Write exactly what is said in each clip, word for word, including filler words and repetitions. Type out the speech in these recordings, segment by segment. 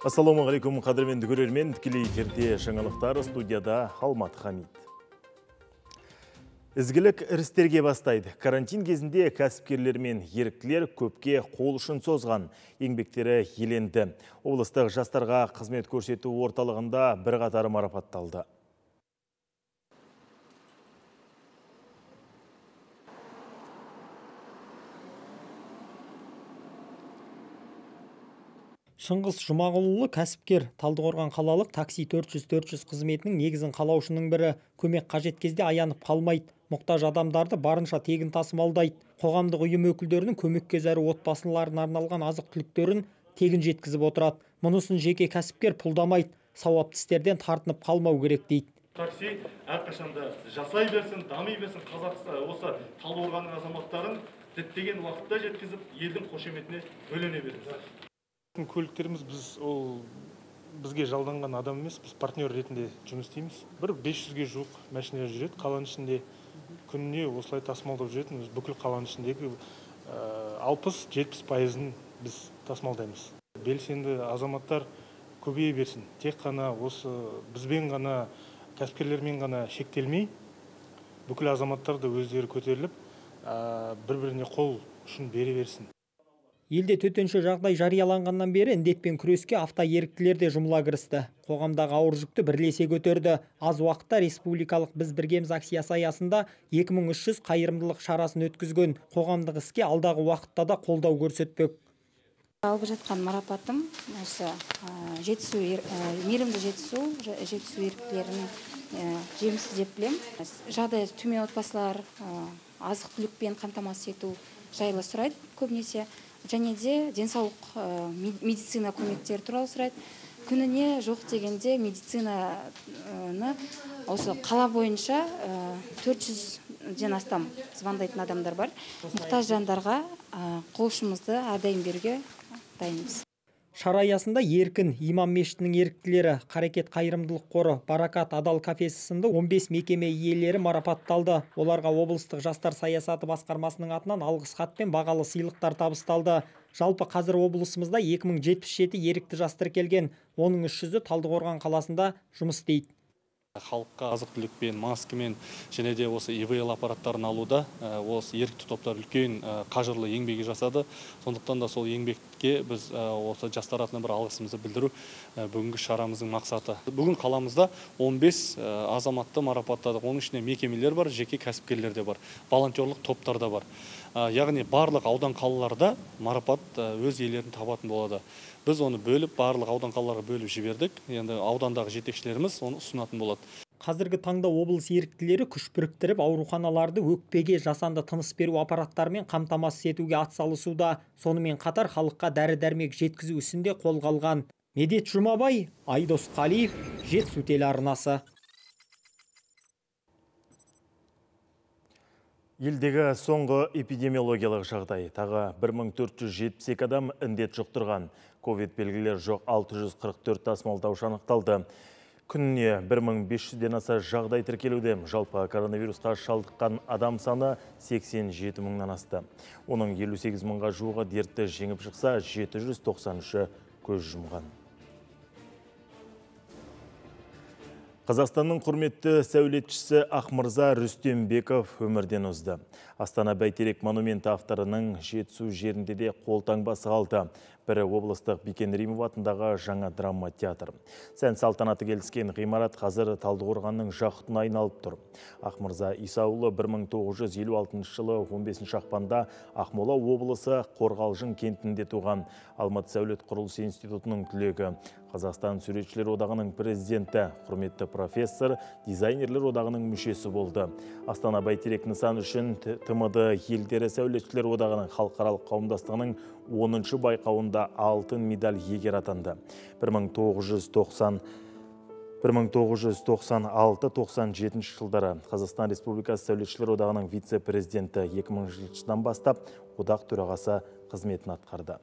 Ассалаумағалейкум, қадірменді көрермен, тікелей эфирде жаңалықтар, студияда Алмат Хамид. Ізгілік ірістерге бастайды. Карантин кезінде кәсіпкерлер мен еріктілер көпке қол ұшын созған, еңбектері еленді. Облыстық жастарға қызмет көрсету орталығында бірқатар марапатталды. Шыңғыс Жұмағұлұлы кәсіпкер, Талдықорған қалалық такси төрт жүз төрт жүз қызметінің негізін қалаушының бірі. Көмек қажет кезде аянып қалмайды. Мұқтаж адамдарды барынша тегін тасымалдайды. Қоғамдық ұйым өкілдерінің көмекке зәру отбасыларына арналған азық-түліктерін тегін жеткізіп отырады. Мұнысын жеке кәсіпкер пұлдамайды. Сауапты істерден тартынып қалмау керек дейді. Такси әрқашанда жасай берсін, дами берсін. Қазақстан осы Талдықорғанның азаматтарын діттеген уақытта жеткізіп, елдің қошеметіне бөлене береді. Көліктеріміз біз ол бізге жалданған адам емес, біз партнер ретінде жұмыс істейміз. Бір бес жүзге жуық машина жүреді қаланың ішінде. Күніне осылай тасымалдап жүретін, бүкіл қаланың ішіндегі алпыс жетпіс пайызын біз тасымалдаймыз. Белсенді азаматтар көбейе берсін. Тек қана осы бізбен ғана, кәсіпкерлермен ғана шектелмей, бүкіл азаматтар да өздері көтеріліп, бір-біріне қол ұшын бере берсін. Елде төтенше жағдай жарияланғаннан бері індетпен күреске автоеріктілер де жұмыла кірісті. Қоғамдағы ауыр жүкті бірлесе көтерді. Аз уақытта республикалық біз біргеміз акциясы аясында екі мың үш жүз қайырымдылық шарасын өткізген. Қоғамдық іске алдағы уақытта да қолдау көрсетпек. Алып жатқан марапатым осы жетісу, мейірімді жетісу, жетісу еріктілерінің жемісі деп білем. Жағдайы төмен отбасылар азық-түлікпен қамтамасыз ету жайлы сұрайды көбінесе. Және де денсаулық медицина көмектері туралы сұрайды. Күніне жоқ дегенде медицинаны осы қала бойынша төрт жүзден астам звондайтын адамдар бар. Мұқтаж жандарға қол ұшымызды әрдайым беруге дайынбыз. Шара аясында Еркін имам мешітінің еріктілері, Қарекет қайырымдылық қоры, Баракат адал кафесі сынды он бес мекеме иелері марапатталды. Оларға облыстық жастар саясаты басқармасының атынан алғыс хат пен бағалы сыйлықтар табысталды. Жалпы қазір облысымызда екі мың жетпіс жеті ерікті жас тіркелген, оның үш жүзі Талдықорған қаласында жұмыс істейді. Халыққа азық-түлікпен, маскамен және де осы и вэ эл аппараттарын алуда осы ерікті топтар үлкен қажырлы еңбегі жасады. Сондықтан да сол еңбекке біз осы жастар атынан бір алғысымызды білдіру бүгінгі шарамыздың мақсаты. Бүгін қаламызда он бес азаматты марапаттадық. Оның ішінде мекемелер бар, жеке кәсіпкерлер де бар, волонтерлық топтар да бар. Яғни барлық аудан қалаларда марапат өз иелерін табатын болады. Біз оны бөліп, барлық аудан қалаларға бөліп жібердік. Енді аудандағы жетекшілеріміз оны ұсынатын болады. Қазіргі таңда облыс еріктілері күш біріктіріп, ауруханаларды өкпеге жасанды тыныс беру аппараттарымен қамтамасыз етуге атсалысуда. Сонымен қатар халыққа дәрі-дәрмек жеткізу ісінде қолға алған. Медет Жұмабай, Айдос Қалиев, Жетісу телеарнасы. Елдегі соңғы эпидемиологиялық жағдай. Тағы бір мың төрт жүз жетпіс екі адам індет жұқтырған. Ковид белгілер жоқ алты жүз қырық төрт тасымалдаушы анықталды. Күніне бір мың бес жүзден аса жағдай тіркелуде. Жалпы коронавирусқа шалдыққан адам саны сексен жеті мыңнан асты. Оның елу сегіз мыңға жуығы дертті жеңіп шықса, жеті жүз тоқсан үші көз жұмған. Қазақстанның құрметті сәулетшісі Ақмырза Рүстембеков өмірден озды. Астана Бәйтерек монументі авторының Жетісу жерінде де қолтаңбасы қалды. Бірі облыстық Бикен Римов атындағы жаңа драма театр. Сән салтанаты келіскен ғимарат қазір Талдықорғанның жақұтына айналып тұр. Ақмырза Исаұлы бір мың тоғыз жүз елу алтыншы жылы он бесінші ақпанда Ақмола облысы Қорғалжын кентінде туған. Алматы сәулет құрылыс институтының түлегі. Қазақстан суретшілер одағының президенті, құрметті профессор, дизайнерлер одағының мүшесі болды. Астана Бәйтерек нысан үшін тэ эм дэ елдері сәулетшілер одағының халықаралық қауымдастығының оныншы байқауында алтын медаль иегері атанды. бір мың тоғыз жүз тоқсан алты тоқсан жетінші жылдары Қазақстан Республикасы сәулетшілер одағының вице-президенті, екі мыңыншы жылдан бастап одақ төрағасы қызметін атқарды.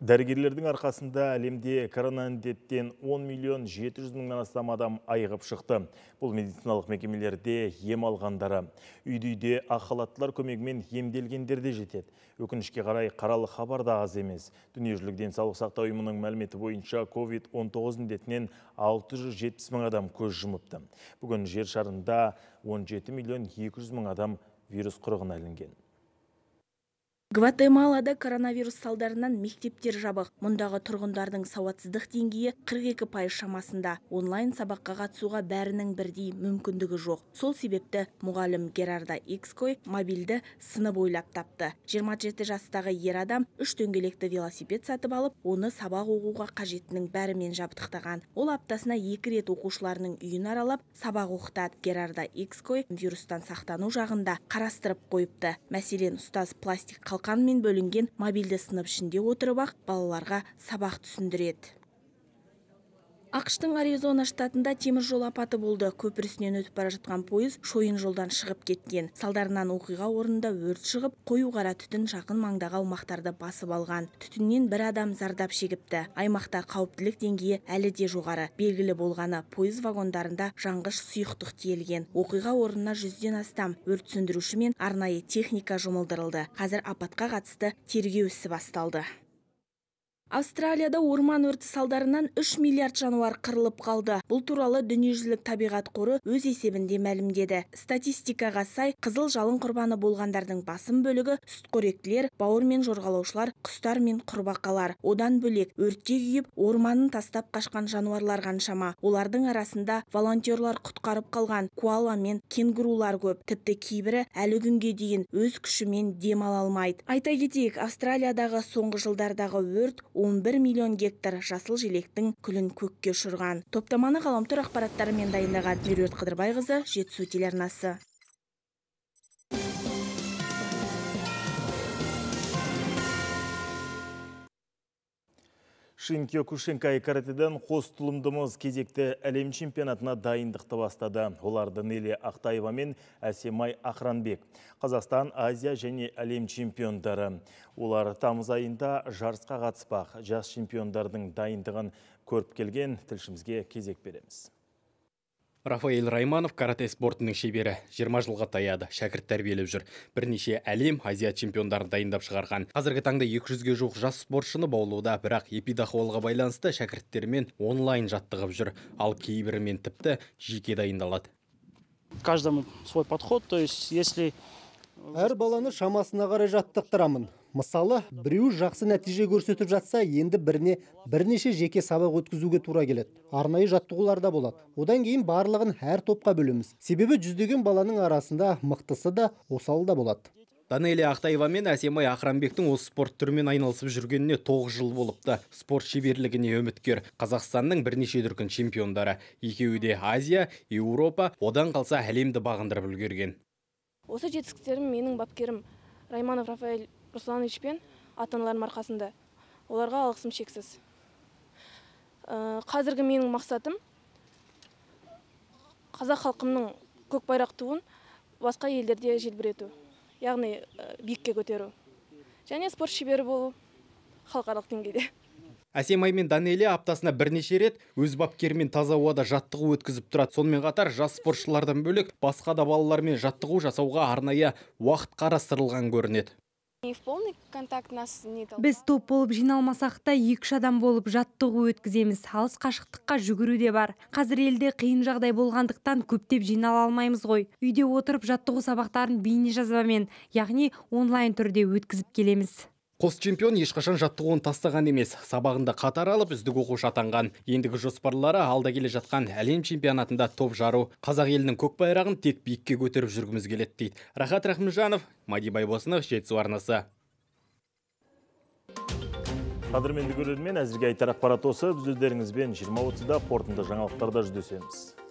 Дәрігерлердің арқасында әлемде коронавирустен он миллион жеті жүз мыңнан астам адам айығып шықты. Бұл медициналық мекемелерде ем алғандары. Үйді-үйде ақ халаттылар көмегімен емделгендер де жетеді. Өкінішке қарай қаралы хабар да аз емес. Дүниежүзілік денсаулық сақтау ұйымының мәліметі бойынша ковид он тоғыз індетінен алты жүз жетпіс мың адам көз жұмыпты. Бүгін жер шарында он жеті миллион екі жүз мың адам вирус құрығына ілінген. Гватемалада коронавирус салдарынан мектептер жабық. Мұндағы тұрғындардың сауатсыздық деңгейі қырық екі пайыз шамасында. Онлайн сабаққа қатысуға бәрінің бірдей мүмкіндігі жоқ. Сол себепті мұғалім Герарда Икской мобильді сынып ойлап тапты. жиырма жеті жастағы ер адам үш дөңгелекті велосипед сатып алып, оны сабақ оқуға қажетінің бәрімен жабдықтаған. Ол аптасына екі рет оқушыларының үйін аралап, сабақ оқытады. Герарда Икской вирустан сақтану жағында қарастырып қойыпты. Мәселен, ұстаз пластик қалқанмен бөлінген мобильді сынып ішінде отырып ақ балаларға сабақ түсіндіреді. ақш-тың Аризона штатында темір жол апаты болды. Көпірісінен өтіп бара жатқан пойыз шойын жолдан шығып кеткен. Салдарынан оқиға орнында өрт шығып, қою қара түтін жақын маңдағы аумақтарды басып алған. Түтіннен бір адам зардап шегіпті. Аймақта қауіптілік деңгейі әлі де жоғары. Белгілі болғаны, пойыз вагондарында жанғыш сұйықтық тиелген. Оқиға орнына жүзден астам өрт сөндіруші мен арнайы техника жұмылдырылды. Қазір апатқа қатысты тергеу ісі басталды. Австралияда орман өрті салдарынан үш миллиард жануар қырылып қалды. Бұл туралы дүниежүзілік табиғат қоры өз есебінде мәлімдеді. Статистикаға сай, қызыл жалын құрбаны болғандардың басым бөлігі сүтқоректілер, бауыр мен жорғалаушылар, құстар мен құрбақалар. Одан бөлек өртте күйіп, орманын тастап қашқан жануарлар қаншама. Олардың арасында волонтерлар құтқарып қалған коала мен кенгурулар көп. Тіпті кейбірі әлі күнге дейін өз күшімен дем ала алмайды. Айта кетейік, Австралиядағы соңғы жылдардағы өрт он бір миллион гектар жасыл желектің күлін көкке ұшырған. Топтаманы ғаламтор ақпараттарымен дайындаған Меруерт Қыдырбайқызы, Жетісу телеарнасы. Шинкиокушинкай каратеден қос тұлымдымыз кезекті әлем чемпионатына дайындықты бастады. Олар Данэлия Ақтаева мен Әсемай Ақранбек. Қазақстан, Азия және әлем чемпиондары. Олар тамыз айында жарысқа қатыспақ. Жас чемпиондардың дайындығын көріп келген тілшімізге кезек береміз. Рафаэль Райманов карате спортының шебері, жиырма жылға таяды, шәкірт тәрбиелеп жүр. Бірнеше әлем, Азия чемпиондарын дайындап шығарған. Қазіргі таңда екі жүзге жуық жас спортшыны баулуда, бірақ эпидахуалға байланысты шәкірттермен онлайн жаттығып жүр, ал кейбірімен тіпті жеке дайындалады. Каждому свой подход, то есть если әр баланы шамасына қарай жаттықтырамын. Мысалы, біреу жақсы нәтиже көрсетіп жатса, енді біріне бірнеше жеке сабақ өткізуге тура келеді. Арнайы жаттығуларда болады. Одан кейін барлығын әр топқа бөлеміз. Себебі жүздеген баланың арасында мықтысы да, осалы да болады. Данэлия Ақтаева мен Әсемай Ақранбектің осы спорт түрімен айналысып жүргеніне тоғыз жыл болыпты. Спорт шеберлігіне үміткер. Қазақстанның бірнеше дүркін чемпиондары. Екеуі де Азия, Еуропа, одан қалса әлемді бағындырып үлгерген. Осы жетістіктерім менің бапкерім Райманов Рафаэль Русланович пен ата-аналарым арқасында. Оларға алғысым шексіз. Қазіргі менің мақсатым қазақ халқымның көк байрақ туын басқа елдерде желбірету, яғни биікке көтеру. Және спорт шебері болу халықаралық деңгейде. Әсемай мен Данэлия аптасына бірнеше рет өз бапкерімен таза ауада жаттығу өткізіп тұрады. Сонымен қатар жас спортшылардан бөлек басқа да балалармен жаттығу жасауға арнайы уақыт қарастырылған көрінеді. Біз топ болып жиналмасақ та екі-үш адам болып жаттығу өткіземіз. Алыс қашықтыққа жүгіру де бар. Қазір елде қиын жағдай болғандықтан көптеп жинала алмаймыз ғой. Үйде отырып жаттығу сабақтарын бейне жазбамен, яғни онлайн түрде өткізіп келеміз. Қос чемпион ешқашан жаттығуын тастаған емес. Сабағында қатар алып үздік оқушы атанған. Ендігі жоспарлары алда келе жатқан әлем чемпионатында топ жару. Қазақ елінің көк байрағын тек биікке көтеріп жүргіміз келеді дейді. Рахат Рахымжанов, Мади Байбосынов, Жетісу арнасы. Қадірменді көрермен, әзірге айтар ақпарат осы. Біз өздеріңізбен жиырма отызда қорытынды жаңалықтарда жүздесеміз.